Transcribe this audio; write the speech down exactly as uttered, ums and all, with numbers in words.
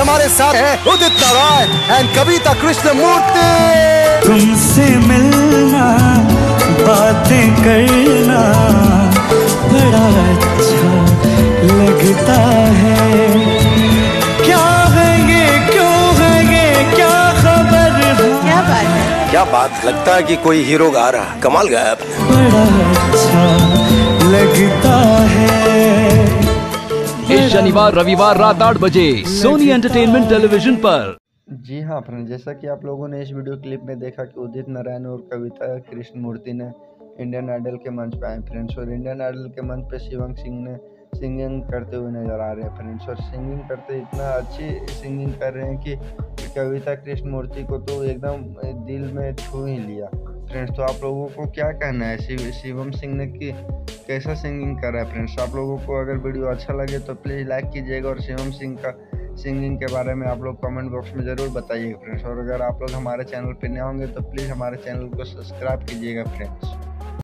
हमारे साथ है उदित नारायण एंड कविता कृष्णमूर्ति। तुमसे मिलना बातें करना बड़ा अच्छा लगता है। क्या है ये, क्यों है ये, क्या खबर है? क्या बात है, क्या बात, लगता है कि कोई हीरो गा रहा। कमाल गाया आपने। बड़ा अच्छा लगता है। इस शनिवार रविवार रात आठ बजे सोनी एंटरटेनमेंट टेलीविजन पर। जी हाँ फ्रेंड्स, जैसा कि आप लोगों ने इस वीडियो क्लिप में देखा कि उदित नारायण और कविता कृष्णमूर्ति ने इंडियन आइडल के मंच पे आए फ्रेंड्स, और इंडियन आइडल के मंच पे शिवम सिंह ने सिंगिंग करते हुए नज़र आ रहे हैं फ्रेंड्स, और सिंगिंग करते इतना अच्छी सिंगिंग कर रहे हैं कि कविता कृष्णमूर्ति को तो एकदम दिल में छू ही लिया फ्रेंड्स। तो आप लोगों को क्या कहना है शिव शिवम सिंह ने कि कैसा सिंगिंग कर रहा है फ्रेंड्स? आप लोगों को अगर वीडियो अच्छा लगे तो प्लीज़ लाइक कीजिएगा, और शिवम सिंह का सिंगिंग के बारे में आप लोग कमेंट बॉक्स में ज़रूर बताइएगा फ्रेंड्स। और अगर आप लोग हमारे चैनल पर नए होंगे तो प्लीज़ हमारे चैनल को सब्सक्राइब कीजिएगा फ्रेंड्स।